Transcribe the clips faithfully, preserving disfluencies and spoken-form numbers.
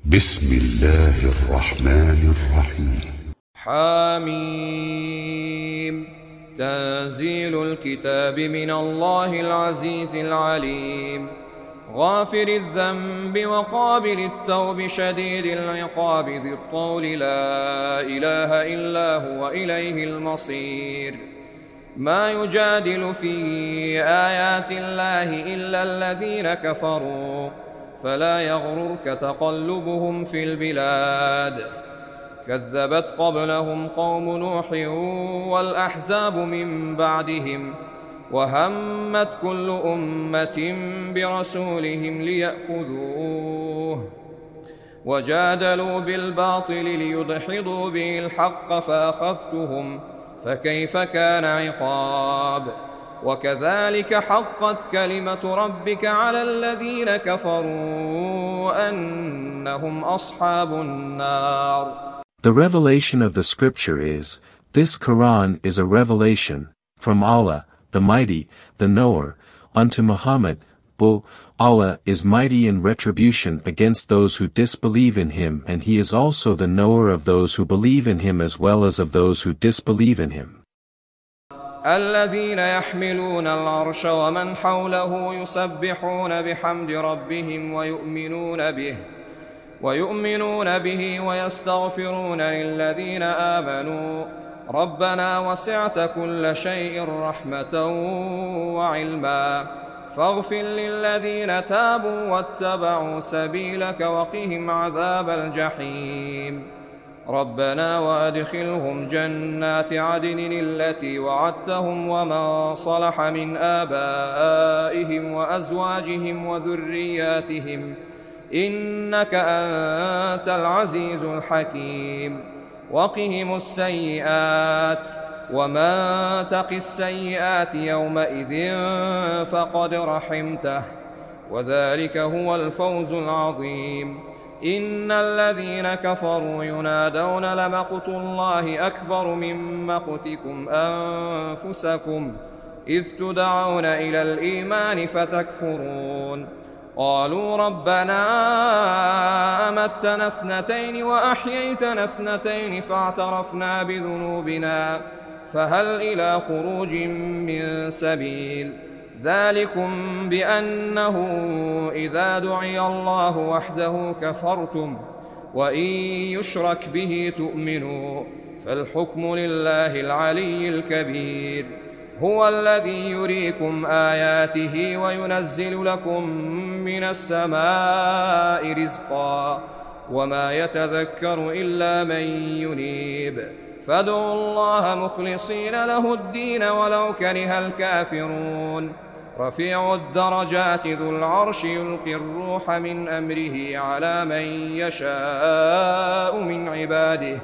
بسم الله الرحمن الرحيم. حاميم. تنزيل الكتاب من الله العزيز العليم، غافر الذنب وقابل التوب شديد العقاب ذي الطول، لا إله إلا هو إليه المصير. ما يجادل في آيات الله إلا الذين كفروا، فلا يغررك تقلبهم في البلاد. كذبت قبلهم قوم نوح والأحزاب من بعدهم، وهمت كل أمة برسولهم ليأخذوه، وجادلوا بالباطل ليدحضوا به الحق فأخذتهم، فكيف كان عقاب. وكذلك حقت كلمة ربك على الذين كفروا أنهم أصحاب النار. The revelation of the scripture is, this Quran is a revelation, from Allah, the Mighty, the Knower, unto Muhammad, Bu, Allah is mighty in retribution against those who disbelieve in him, and he is also the knower of those who believe in him as well as of those who disbelieve in him. الذين يحملون العرش ومن حوله يسبحون بحمد ربهم ويؤمنون به ويؤمنون به ويستغفرون للذين آمنوا ربنا وسعت كل شيء رحمة وعلما فاغفر للذين تابوا واتبعوا سبيلك وقهم عذاب الجحيم. ربنا وأدخلهم جنات عدن التي وعدتهم ومن صلح من آبائهم وأزواجهم وذرياتهم إنك أنت العزيز الحكيم. وقهم السيئات ومن تق السيئات يومئذ فقد رحمته وذلك هو الفوز العظيم. إن الذين كفروا ينادون لمقت الله أكبر من مقتكم أنفسكم إذ تدعون إلى الإيمان فتكفرون. قالوا ربنا أمتنا اثنتين وأحييتنا اثنتين فاعترفنا بذنوبنا فهل إلى خروج من سبيل. ذلكم بأنه إذا دعي الله وحده كفرتم وإن يشرك به تؤمنوا فالحكم لله العلي الكبير. هو الذي يريكم آياته وينزل لكم من السماء رزقا وما يتذكر إلا من ينيب فادعوا الله مخلصين له الدين ولو كره الكافرون. رفيع الدرجات ذو العرش يلقي الروح من أمره على من يشاء من عباده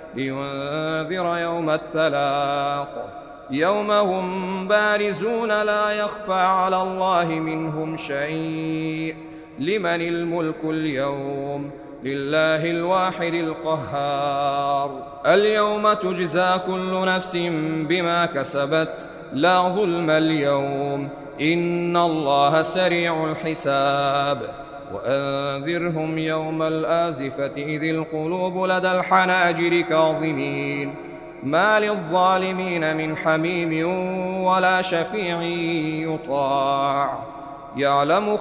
لينذر يوم التلاق يوم هم بارزون لا يخفى على الله منهم شيء. لمن الملك اليوم لله الواحد القهار. اليوم تجزى كل نفس بما كسبت لا ظلم اليوم إن الله سريع الحساب. وأنذرهم يوم الآزفة إذ القلوب لدى الحناجر كاظمين ما للظالمين من حميم ولا شفيع يطاع. يعلم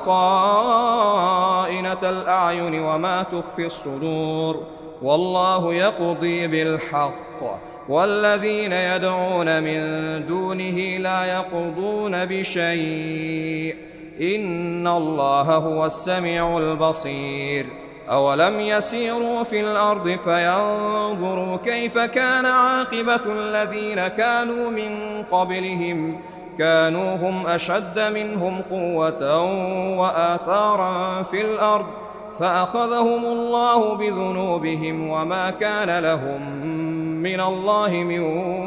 خائنة الأعين وما تخفي الصدور والله يقضي بالحق والذين يدعون من دونه لا يقضون بشيء إن الله هو السميع البصير. أولم يسيروا في الأرض فينظروا كيف كان عاقبة الذين كانوا من قبلهم كانوا هم أشد منهم قوة وآثارا في الأرض فأخذهم الله بذنوبهم وما كان لهم من الله من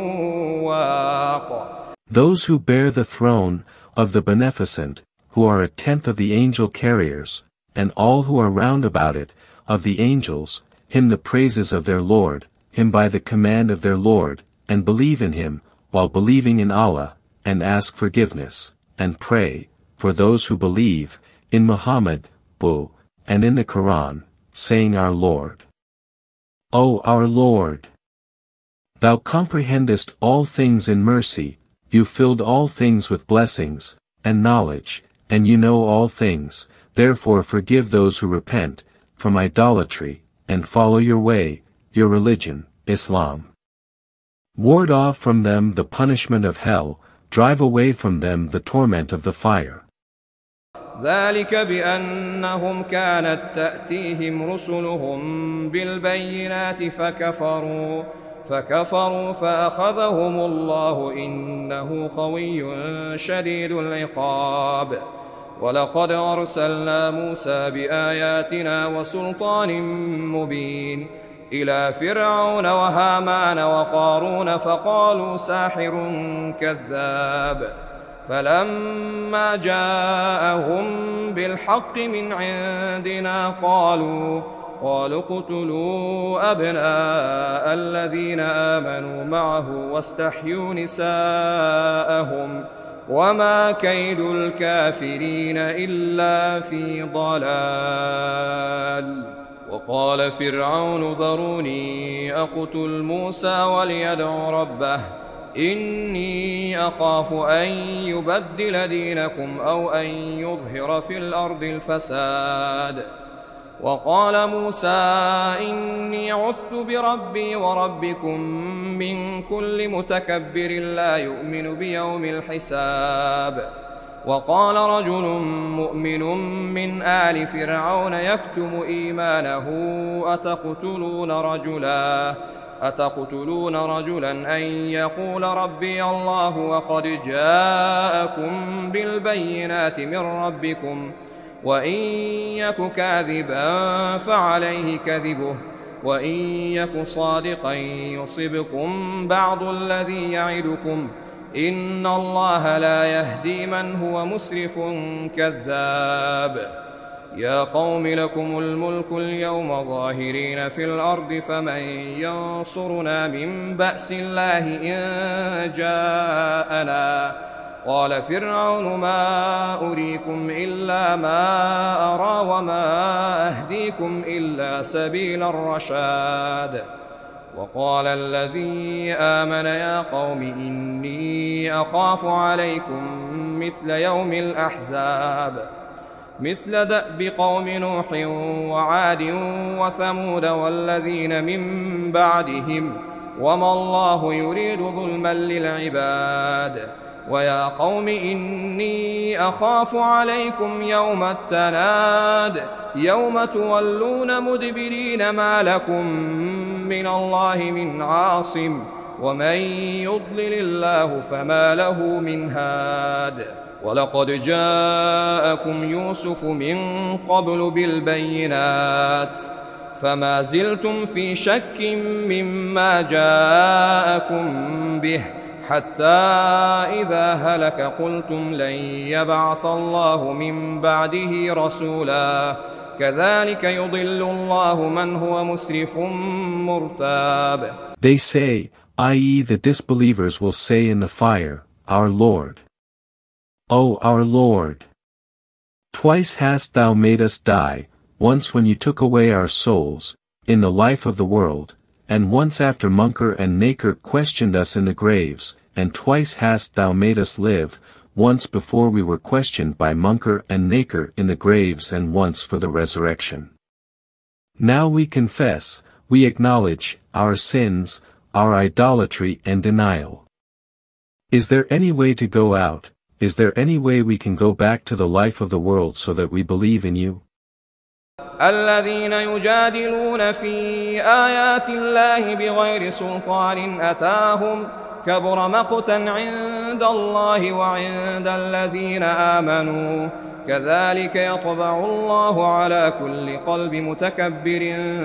واق. Those who bear the throne of the Beneficent, who are a tenth of the angel carriers, and all who are round about it, of the angels, hymn the praises of their Lord, him by the command of their Lord, and believe in him, while believing in Allah, and ask forgiveness, and pray, for those who believe, in Muhammad, Bu, and in the Quran, saying, Our Lord. O our Lord! Thou comprehendest all things in mercy, you filled all things with blessings, and knowledge, and you know all things, therefore forgive those who repent, from idolatry, and follow your way, your religion, Islam. Ward off from them the punishment of hell, drive away from them the torment of the fire. ذلك بأنهم كانت تأتيهم رسلهم بالبينات فكفروا فكفروا فأخذهم الله إنه قوي شديد العقاب ولقد أرسلنا موسى بآياتنا وسلطان مبين إلى فرعون وهامان وقارون فقالوا ساحر كذاب فلما جاءهم بالحق من عندنا قالوا قالوا اقتلوا أبناء الذين آمنوا معه واستحيوا نساءهم وما كيد الكافرين إلا في ضلال. وقال فرعون ذروني أقتل موسى وليدع ربه إني أخاف أن يبدل دينكم أو أن يظهر في الأرض الفساد. وقال موسى إني عذت بربي وربكم من كل متكبر لا يؤمن بيوم الحساب. وقال رجل مؤمن من آل فرعون يكتم إيمانه أتقتلون رجلا أتقتلون رجلا أن يقول ربي الله وقد جاءكم بالبينات من ربكم وإن يك كاذبا فعليه كذبه وإن يك صادقا يصبكم بعض الذي يعدكم إن الله لا يهدي من هو مسرف كذاب. يا قوم لكم الملك اليوم ظاهرين في الأرض فمن ينصرنا من بأس الله إن جاءنا. قال فرعون ما أريكم إلا ما أرى وما أهديكم إلا سبيل الرشاد. وقال الذي آمن يا قوم إني أخاف عليكم مثل يوم الأحزاب مثل دأب قوم نوح وعاد وثمود والذين من بعدهم وما الله يريد ظلما للعباد. ويا قوم إني أخاف عليكم يوم التناد يوم تولون مدبرين ما لكم من الله من عاصم ومن يضلل الله فما له من هاد. ولقد جاءكم يوسف من قبل بالبينات فما زلتم في شك مما جاءكم به حتى إذا هلك قلتم لن يبعث الله من بعده رسولا كذلك يضل الله من هو مسرف مرتاب. They say, that is the disbelievers will say in the fire, Our Lord. O our Lord! Twice hast thou made us die, once when you took away our souls, in the life of the world, and once after Munkar and Nakir questioned us in the graves, and twice hast thou made us live, once before we were questioned by Munkar and Nakir in the graves and once for the resurrection. Now we confess, we acknowledge, our sins, our idolatry and denial. Is there any way to go out? Is there any way we can go back to the life of the world so that we believe in you? الذين يجادلون في آيات الله بغير سلطان أتاهم كبر مقتا عند الله وعند الذين آمنوا كذلك يطبع الله على كل قلب متكبر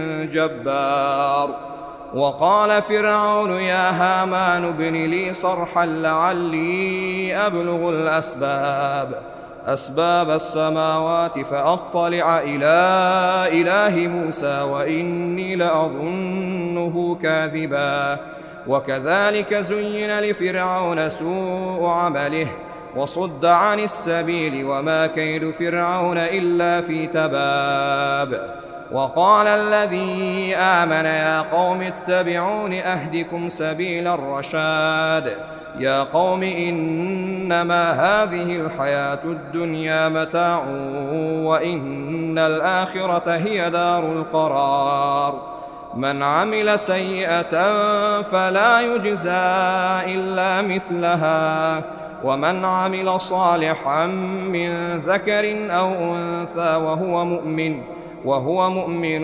جبار. وقال فرعون يا هامان ابن لي صرحا لعلي أبلغ الأسباب أسباب السماوات فأطلع إلى إله موسى وإني لأظنه كاذبا. وكذلك زين لفرعون سوء عمله وصد عن السبيل وما كيد فرعون إلا في تباب. وقال الذي آمن يا قوم اتبعون أهدكم سبيل الرشاد يا قوم إنما هذه الحياة الدنيا متاع وإن الآخرة هي دار القرار من عمل سيئة فلا يجزى إلا مثلها ومن عمل صالحا من ذكر أو أنثى وهو مؤمن وهو مؤمن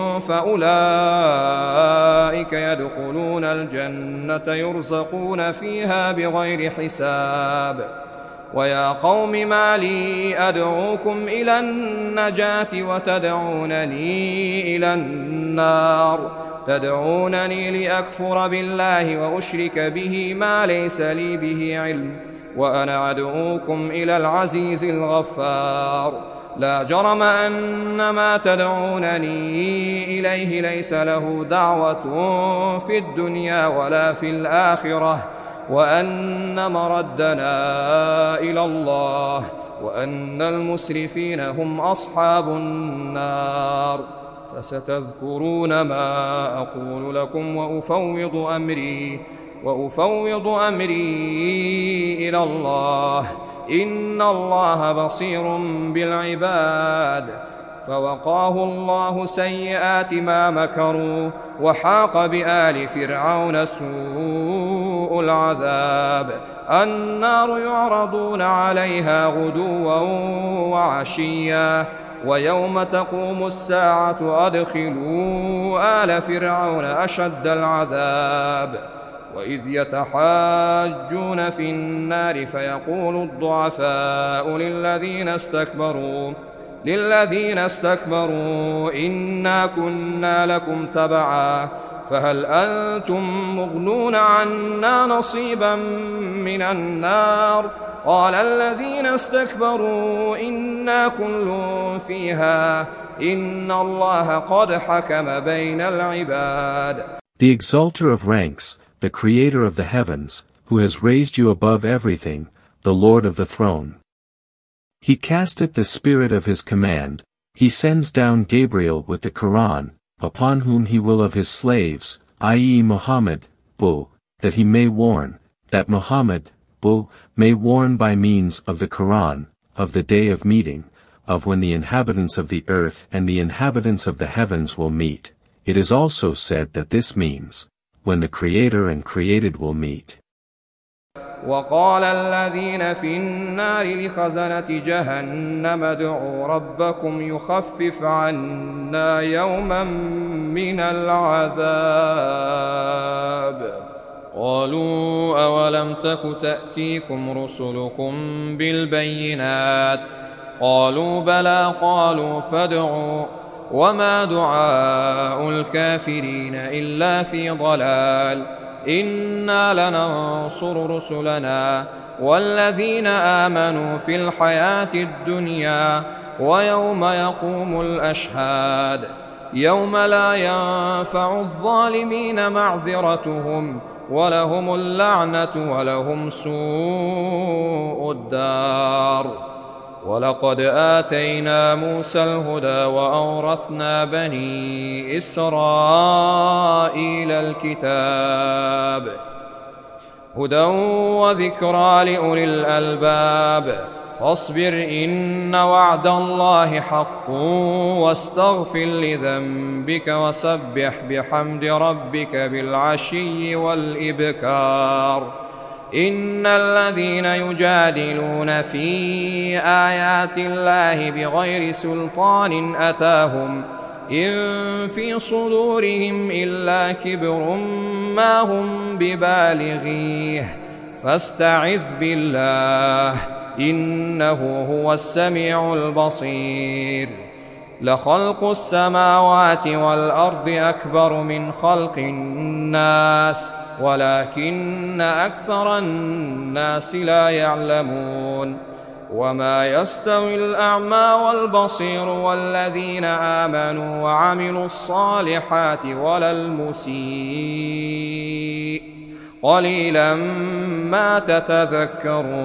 فأولئك يدخلون الجنة يرزقون فيها بغير حساب ويا قوم ما لي أدعوكم إلى النجاة وتدعونني إلى النار تدعونني لأكفر بالله وأشرك به ما ليس لي به علم وأنا أدعوكم إلى العزيز الغفار لا جرم أن ما تدعونني إليه ليس له دعوة في الدنيا ولا في الآخرة وأن مردنا إلى الله وأن المسرفين هم أصحاب النار فستذكرون ما أقول لكم وأفوض أمري وأفوض أمري إلى الله إن الله بصير بالعباد فوقاه الله سيئات ما مكروا وحاق بآل فرعون سوء العذاب النار يعرضون عليها غدوا وعشيا ويوم تقوم الساعة أدخلوا آل فرعون أشد العذاب وإذ يتحاجون في النار فيقول الضعفاء للذين استكبروا للذين استكبروا إنا كنا لكم تبعا فهل أنتم مغنون عنا نصيبا من النار قال الذين استكبروا إنا كل فيها إن الله قد حكم بين العباد. The exalter of ranks, the creator of the heavens, who has raised you above everything, the Lord of the throne. He casteth the spirit of his command, he sends down Gabriel with the Quran, upon whom he will of his slaves, that is Muhammad, bull, that he may warn, that Muhammad, bull, may warn by means of the Quran, of the day of meeting, of when the inhabitants of the earth and the inhabitants of the heavens will meet. It is also said that this means, when the Creator and created will meet. وقال الذين في النار لخزنة جهنم ادعوا ربكم يخفف عنا يوما من العذاب قالوا أولم تك تأتيكم رسلكم بالبينات قالوا بلى قالوا فادعوا وما دعاء الكافرين إلا في ضلال إنا لننصر رسلنا والذين آمنوا في الحياة الدنيا ويوم يقوم الأشهاد يوم لا ينفع الظالمين معذرتهم ولهم اللعنة ولهم سوء الدار ولقد آتينا موسى الهدى وأورثنا بني إسرائيل الكتاب هدى وذكرى لأولي الألباب فاصبر إن وعد الله حق واستغفر لذنبك وسبح بحمد ربك بالعشي والإبكار إن الذين يجادلون في آيات الله بغير سلطان أتاهم إن في صدورهم إلا كبر ما هم ببالغيه فاستعذ بالله إنه هو السميع البصير لخلق السماوات والأرض أكبر من خلق الناس ولكن أكثر الناس لا يعلمون وما يستوي الأعمى والبصير والذين آمنوا وعملوا الصالحات ولا المسيء قليلا ما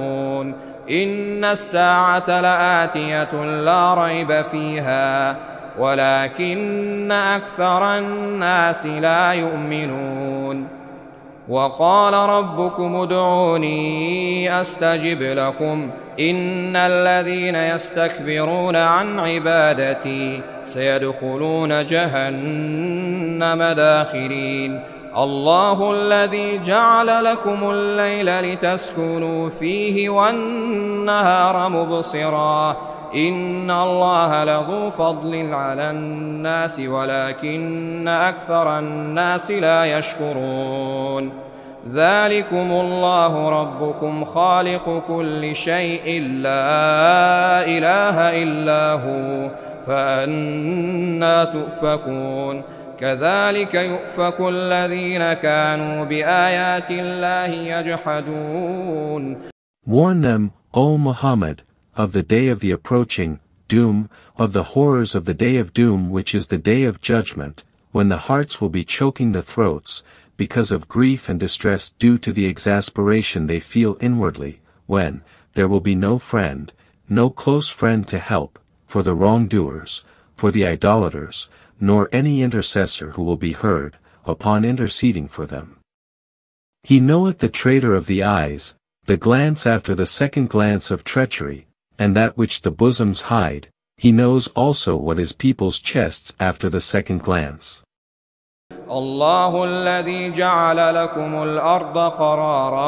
تتذكرون إن الساعة لآتية لا ريب فيها ولكن أكثر الناس لا يؤمنون وقال ربكم ادعوني أستجب لكم إن الذين يستكبرون عن عبادتي سيدخلون جهنم داخرين الله الذي جعل لكم الليل لتسكنوا فيه والنهار مبصرا إن الله لذو فضل على الناس ولكن أكثر الناس لا يشكرون ذلكم الله ربكم خالق كل شيء لا إله إلا هو فأنى تؤفكون كذلك يؤفك الذين كانوا بآيات الله يجحدون. Warn them, O Muhammad, of the day of the approaching doom, of the horrors of the day of doom, which is the day of judgment, when the hearts will be choking the throats, because of grief and distress due to the exasperation they feel inwardly, when there will be no friend, no close friend to help, for the wrongdoers, for the idolaters, nor any intercessor who will be heard, upon interceding for them. He knoweth the traitor of the eyes, the glance after the second glance of treachery, and that which the bosoms hide, he knows also what is people's chests after the second glance. الله الذي جعل لكم الأرض قرارا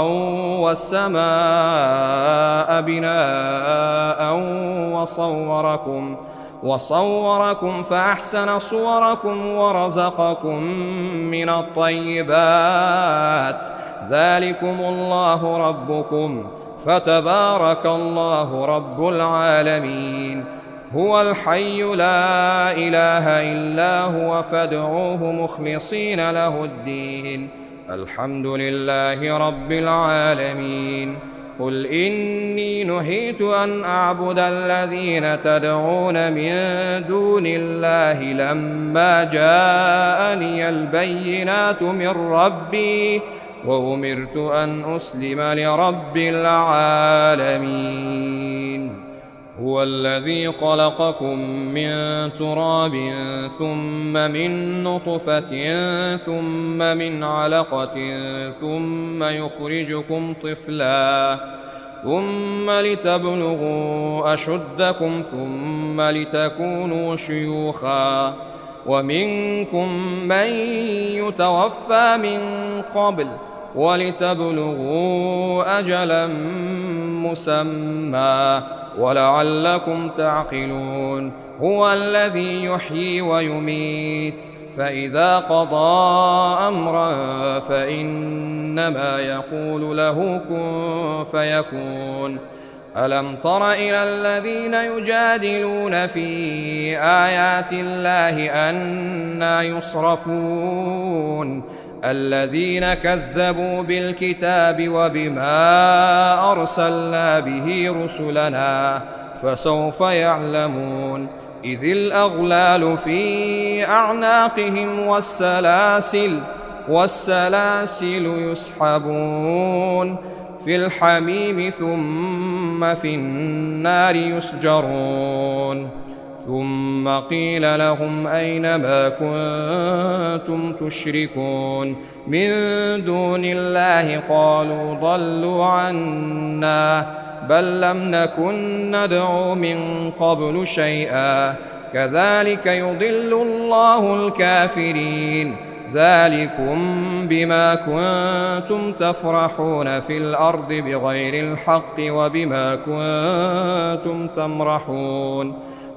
والسماء بناء وصوركم وصوركم فأحسن صوركم ورزقكم من الطيبات ذلكم الله ربكم فتبارك الله رب العالمين هو الحي لا إله إلا هو فادعوه مخلصين له الدين الحمد لله رب العالمين قل إني نهيت أن أعبد الذين تدعون من دون الله لما جاءني البينات من ربي وأمرت أن أسلم لرب العالمين هو الذي خلقكم من تراب ثم من نطفة ثم من علقة ثم يخرجكم طفلا ثم لتبلغوا أشدكم ثم لتكونوا شيوخا ومنكم من يتوفى من قبل ولتبلغوا أجلا مسمى ولعلكم تعقلون هو الذي يحيي ويميت فإذا قضى أمرا فإنما يقول له كن فيكون ألم تر إلى الذين يجادلون في آيات الله أنى يصرفون الذين كذبوا بالكتاب وبما أرسلنا به رسلنا فسوف يعلمون إذ الأغلال في أعناقهم والسلاسل والسلاسل يسحبون في الحميم ثم في النار يسجرون ثم قيل لهم أين ما كنتم تشركون من دون الله قالوا ضلوا عنا بل لم نكن ندعو من قبل شيئا كذلك يضل الله الكافرين ذلكم بما كنتم تفرحون في الأرض بغير الحق وبما كنتم تمرحون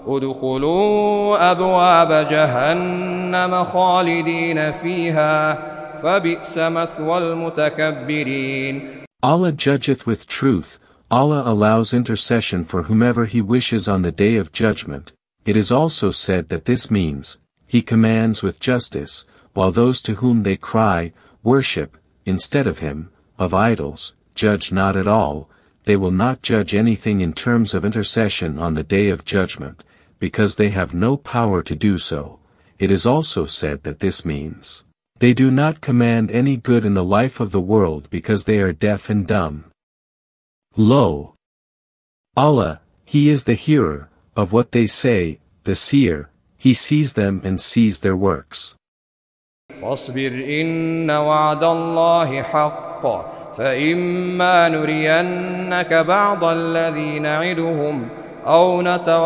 ادخلوا أبواب جهنم خالدين فيها فبئس مثوى المتكبرين. Allah judgeth with truth, Allah allows intercession for whomever He wishes on the day of judgment. It is also said that this means, He commands with justice, while those to whom they cry, worship, instead of Him, of idols, judge not at all, they will not judge anything in terms of intercession on the day of judgment, because they have no power to do so. It is also said that this means, they do not command any good in the life of the world because they are deaf and dumb. Lo! Allah, He is the hearer, of what they say, the seer, he sees them and sees their works. فاصبر إن وعد الله حق فإما نرينك بعض الذي نعدهم أو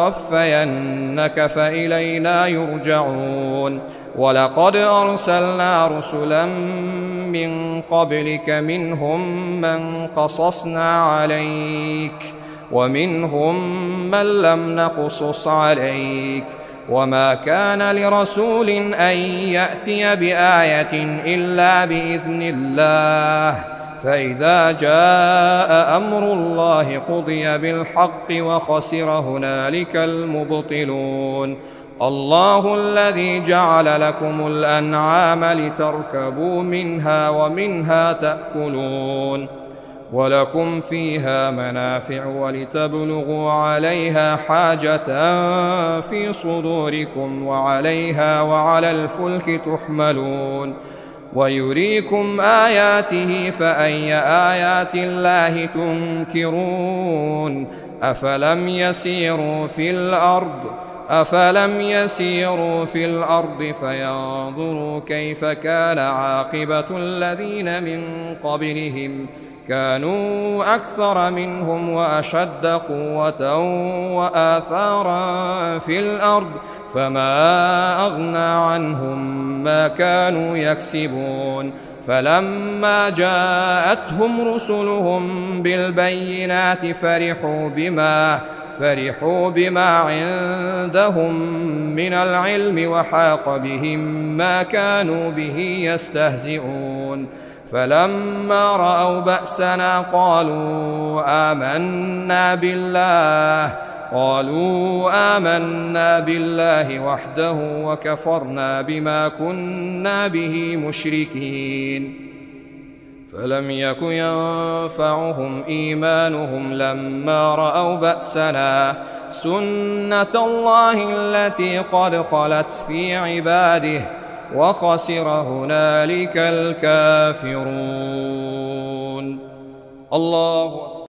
نتوفينك فإلينا يرجعون ولقد أرسلنا رسلا من قبلك منهم من قصصنا عليك ومنهم من لم نقصص عليك وما كان لرسول أن يأتي بآية إلا بإذن الله فإذا جاء أمر الله قضي بالحق وخسر هنالك المبطلون الله الذي جعل لكم الأنعام لتركبوا منها ومنها تأكلون ولكم فيها منافع ولتبلغوا عليها حاجة في صدوركم وعليها وعلى الفلك تحملون ويريكم آياته فأي آيات الله تنكرون أفلم يسيروا في الأرض أفلم يسيروا في الأرض فينظروا كيف كان عاقبة الذين من قبلهم كانوا أكثر منهم وأشد قوة وآثارا في الأرض فما أغنى عنهم ما كانوا يكسبون فلما جاءتهم رسلهم بالبينات فرحوا بما فرحوا بما عندهم من العلم وحاق بهم ما كانوا به يستهزئون فلما رأوا بأسنا قالوا آمنا بالله قالوا آمنا بالله وحده وكفرنا بما كنا به مشركين فلم يك ينفعهم إيمانهم لما رأوا بأسنا سنة الله التي قد خلت في عباده وخسر هنالك الكافرون الله